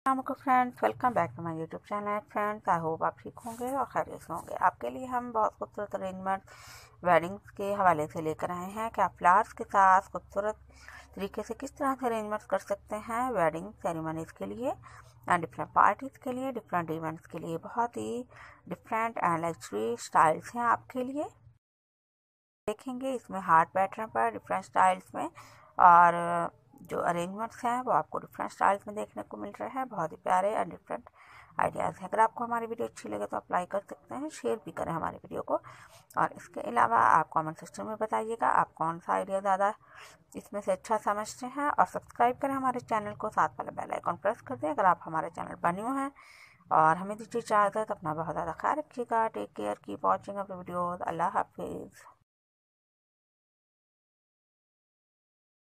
अस्सलामुअलैकुम friends, welcome back to my YouTube channel. Friends, I hope आप ठीक होंगे और खैरियत से होंगे। आपके लिए हम बहुत खूबसूरत अरेंजमेंट वेडिंग्स के हवाले से लेकर आए हैं कि आप फ्लावर्स के साथ खूबसूरत तरीके से किस तरह से अरेंजमेंट्स कर सकते हैं वेडिंग सेरेमनीज के लिए एंड डिफरेंट पार्टीज़ के लिए, डिफरेंट इवेंट्स के लिए। बहुत ही डिफरेंट एंड लग्जरी स्टाइल्स हैं आपके लिए। देखेंगे इसमें हार्ट पैटर्न पर डिफरेंट स्टाइल्स में, और जो अरेंजमेंट्स हैं वो आपको डिफरेंट स्टाइल्स में देखने को मिल रहे हैं। बहुत ही प्यारे एंड डिफरेंट आइडियाज़ हैं। अगर आपको हमारी वीडियो अच्छी लगे तो आप लाइक कर सकते हैं, शेयर भी करें हमारी वीडियो को। और इसके अलावा आप कमेंट सेक्शन में बताइएगा आप कौन सा आइडिया ज़्यादा इसमें से अच्छा समझते हैं। और सब्सक्राइब करें हमारे चैनल को, साथ वाला बेल आइकन प्रेस कर दें अगर आप हमारे चैनल पर न्यू हैं। और हमें दीजिए इजाज़त। अपना बहुत ज़्यादा ख्याल रखिएगा। Take care, keep watching our videos. अल्लाह हाफिज़।